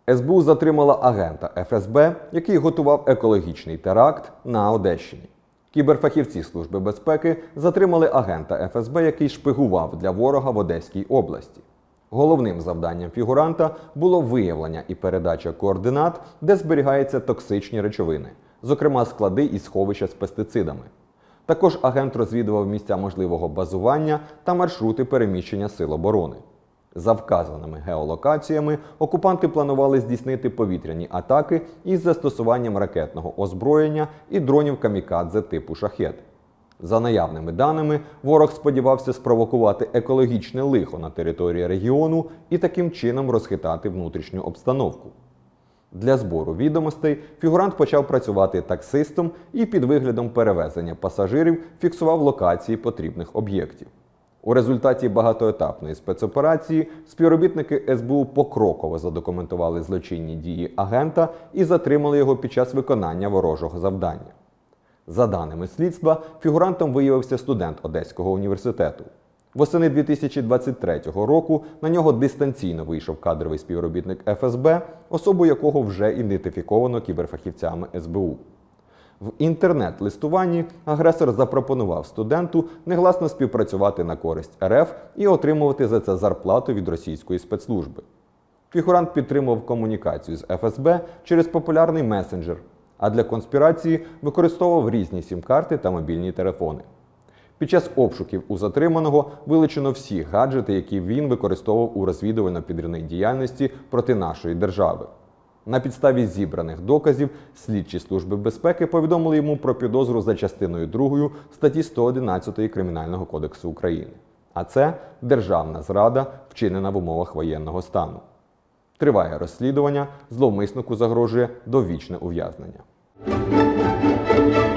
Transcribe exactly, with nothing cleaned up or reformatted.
ес бе у затримала агента еф ес бе, який готував екологічний теракт на Одещині. Кіберфахівці Служби безпеки затримали агента еф ес бе, який шпигував для ворога в Одеській області. Головним завданням фігуранта було виявлення і передача координат, де зберігаються токсичні речовини, зокрема склади і сховища з пестицидами. Також агент розвідував місця можливого базування та маршрути переміщення сил оборони. За вказаними геолокаціями окупанти планували здійснити повітряні атаки із застосуванням ракетного озброєння і дронів камікадзе типу «Шахед». За наявними даними, ворог сподівався спровокувати екологічне лихо на території регіону і таким чином розхитати внутрішню обстановку. Для збору відомостей фігурант почав працювати таксистом і під виглядом перевезення пасажирів фіксував локації потрібних об'єктів. У результаті багатоетапної спецоперації співробітники ес бе у покроково задокументували злочинні дії агента і затримали його під час виконання ворожого завдання. За даними слідства, фігурантом виявився студент Одеського університету. Восени дві тисячі двадцять третього року на нього дистанційно вийшов кадровий співробітник еф ес бе, особу якого вже ідентифіковано кіберфахівцями ес бе у. В інтернет-листуванні агресор запропонував студенту негласно співпрацювати на користь ер еф і отримувати за це зарплату від російської спецслужби. Фігурант підтримував комунікацію з еф ес бе через популярний месенджер, а для конспірації використовував різні сім-карти та мобільні телефони. Під час обшуків у затриманого вилучено всі гаджети, які він використовував у розвідувально-підривній діяльності проти нашої держави. На підставі зібраних доказів слідчі Служби безпеки повідомили йому про підозру за частиною другою статті сто одинадцять Кримінального кодексу України. А це державна зрада, вчинена в умовах воєнного стану. Триває розслідування, зловмиснику загрожує довічне ув'язнення.